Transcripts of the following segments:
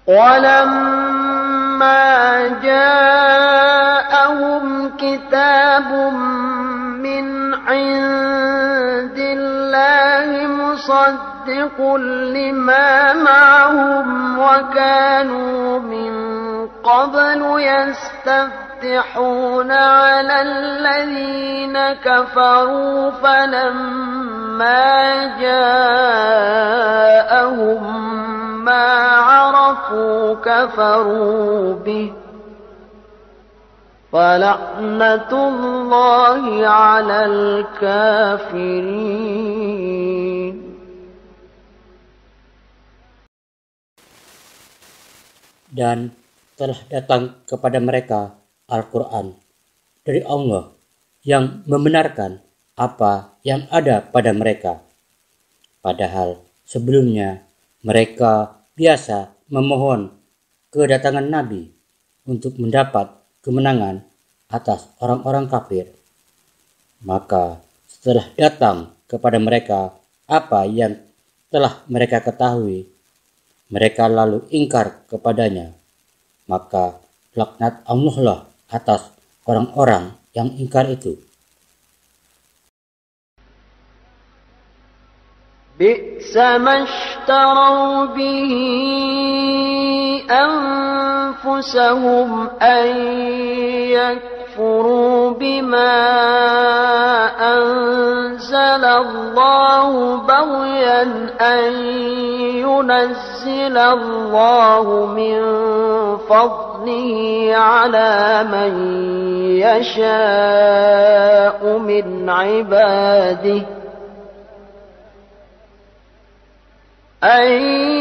ولما جاءهم كتاب من عند الله مصدق لما معهم وكانوا من قبل يستفتحون على الذين كفروا فلما جاءهم ما عرفوا كفروا به فلعنة الله على الكافرين. Dan telah datang kepada mereka Al-Quran dari Allah yang membenarkan apa yang ada pada mereka. Padahal sebelumnya mereka biasa memohon kedatangan Nabi untuk mendapat kemenangan atas orang-orang kafir. Maka setelah datang kepada mereka apa yang telah mereka ketahui, mereka lalu ingkar kepadanya. Maka laknat Allah lah atas orang-orang yang ingkar itu. Bi'sa mashtarau bihi anfusahum an yakfuru bima anzalallahu baghyan an yunazzilallahu min fadlihi ala man yasha'u min ibadihi أن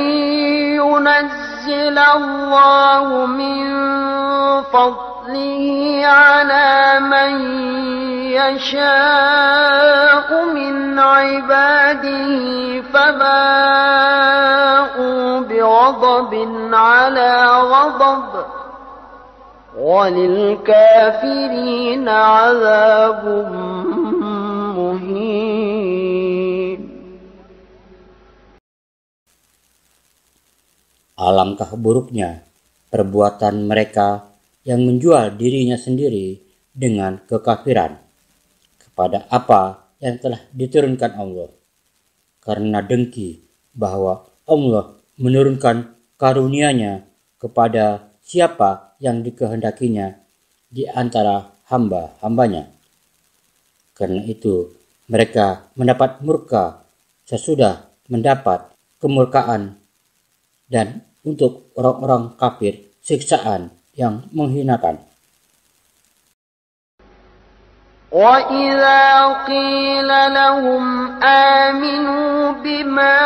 ينزل الله من فضله على من يشاء من عباده فباءوا بغضب على غضب وللكافرين عذاب مهين. Alangkah buruknya perbuatan mereka yang menjual dirinya sendiri dengan kekafiran kepada apa yang telah diturunkan Allah, karena dengki bahwa Allah menurunkan karunia-Nya kepada siapa yang dikehendakinya di antara hamba-hambanya. Karena itu mereka mendapat murka sesudah mendapat kemurkaan, dan untuk orang-orang kafir siksaan yang menghinakan. وَإِذَا قِيلَ لَهُمْ آمِنُوا بِمَا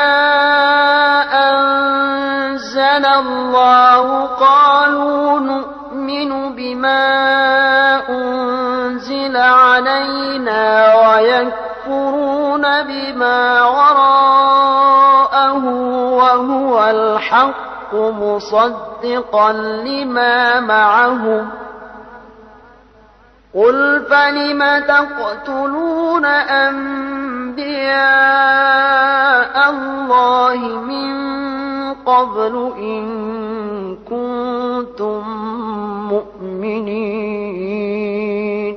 أَنزَلَ اللَّهُ قَالُوا نُؤْمِنُ بِمَا أُنزِلَ عَلَيْنَا وَيَكْفُرُونَ بِمَا وَرَاءَهُ وَهُوَ الْحَقُّ مُصَدِّقًا لِمَا مَعَهُمْ قُلْ فَلِمَ تَقْتُلُونَ أَنبِيَاءَ اللَّهِ مِنْ قَبْلُ إِنْ كُنْتُمْ مُؤْمِنِينَ.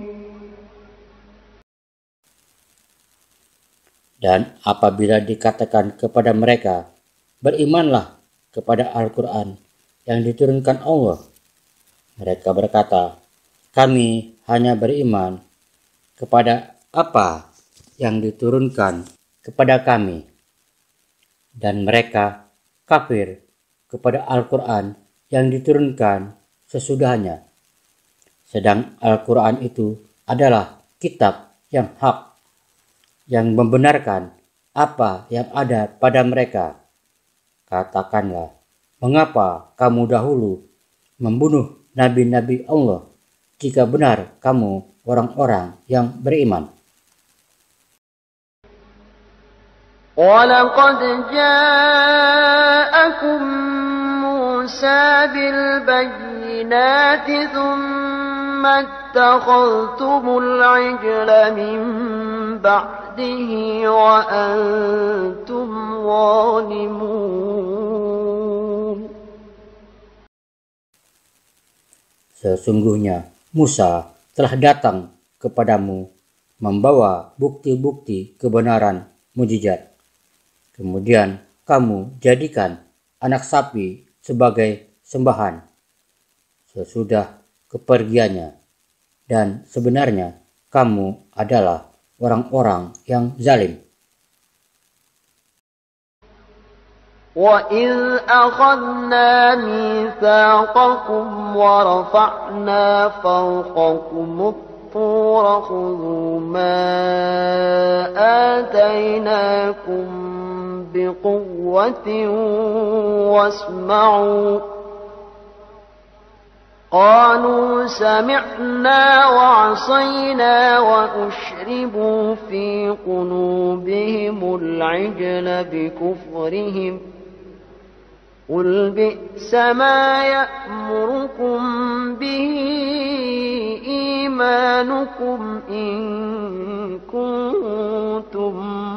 Dan apabila dikatakan kepada mereka, berimanlah kepada Al-Quran yang diturunkan Allah, mereka berkata, kami hanya beriman kepada apa yang diturunkan kepada kami. Dan mereka kafir kepada Al-Quran yang diturunkan sesudahnya. Sedang Al-Quran itu adalah kitab yang hak, yang membenarkan apa yang ada pada mereka. Katakanlah, mengapa kamu dahulu membunuh nabi-nabi Allah jika benar kamu orang-orang yang beriman? وَلَقَدْ جَاءَكُمْ مُوسَى بِالْبَيِّنَاتِ ثُمَّ اتَّخَذْتُمُ الْعِجْلَ مِنْ بَعْدِهِ وَأَنْتُمْ ظَالِمُونَ. Sesungguhnya Musa telah datang kepadamu membawa bukti-bukti kebenaran mujizat. Kemudian kamu jadikan anak sapi sebagai sembahan sesudah kepergiannya, dan sebenarnya kamu adalah orang-orang yang zalim. وَإِذْ أَخَذْنَا مِيثَاقَكُمْ وَرَفَعْنَا فَوْقَكُمُ الطُّورَ خُذُوا مَا آتَيْنَاكُمْ بِقُوَّةٍ وَاسْمَعُوا قَالُوا سَمِعْنَا وَعَصَيْنَا وَأُشْرِبُوا فِي قُلُوبِهِمُ الْعِجْلَ بِكُفْرِهِمْ قُلْ بِئْسَ مَا يَأْمُرُكُم بِهِ إِيمَانُكُمْ إِن كُنتُم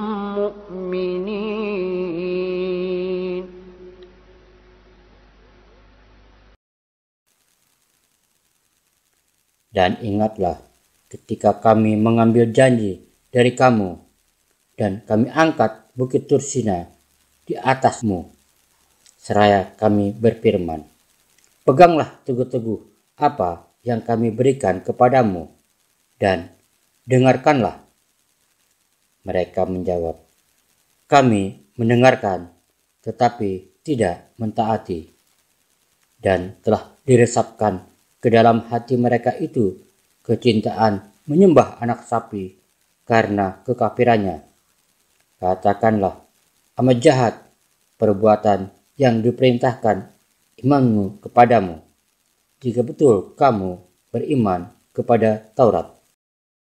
مُّؤْمِنِينَ. Dan ingatlah ketika kami mengambil janji dari kamu dan kami angkat bukit Tursina di atasmu, seraya kami berfirman, peganglah teguh-teguh apa yang kami berikan kepadamu dan dengarkanlah. Mereka menjawab, kami mendengarkan tetapi tidak mentaati, dan telah diresapkan ke dalam hati mereka itu kecintaan menyembah anak sapi karena kekafirannya. Katakanlah, amat jahat perbuatan yang diperintahkan imanmu kepadamu, jika betul kamu beriman kepada Taurat.